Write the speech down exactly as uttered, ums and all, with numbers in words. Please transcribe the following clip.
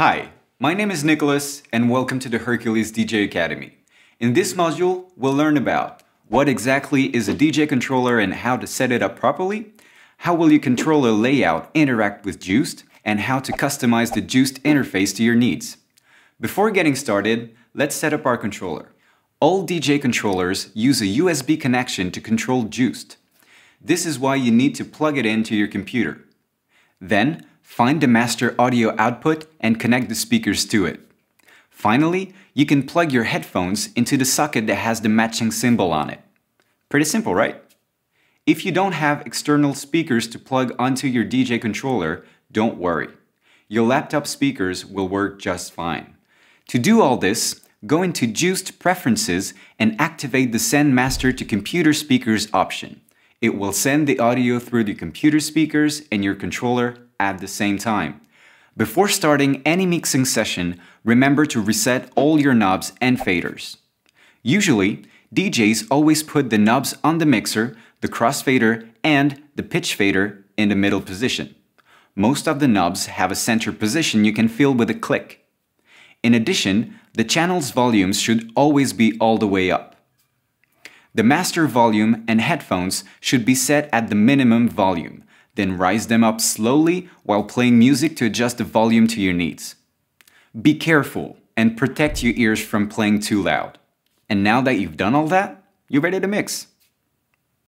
Hi, my name is Nicholas and welcome to the Hercules D J Academy. In this module, we'll learn about what exactly is a D J controller and how to set it up properly, how will your controller layout interact with Juiced, and how to customize the Juiced interface to your needs. Before getting started, let's set up our controller. All D J controllers use a U S B connection to control Juiced. This is why you need to plug it into your computer. Then, find the master audio output and connect the speakers to it. Finally, you can plug your headphones into the socket that has the matching symbol on it. Pretty simple, right? If you don't have external speakers to plug onto your D J controller, don't worry. Your laptop speakers will work just fine. To do all this, go into Juiced Preferences and activate the Send Master to Computer Speakers option. It will send the audio through the computer speakers and your controller at the same time. Before starting any mixing session, remember to reset all your knobs and faders. Usually, D Js always put the knobs on the mixer, the crossfader, and the pitch fader in the middle position. Most of the knobs have a center position you can feel with a click. In addition, the channel's volumes should always be all the way up. The master volume and headphones should be set at the minimum volume, then rise them up slowly while playing music to adjust the volume to your needs. Be careful and protect your ears from playing too loud. And now that you've done all that, you're ready to mix.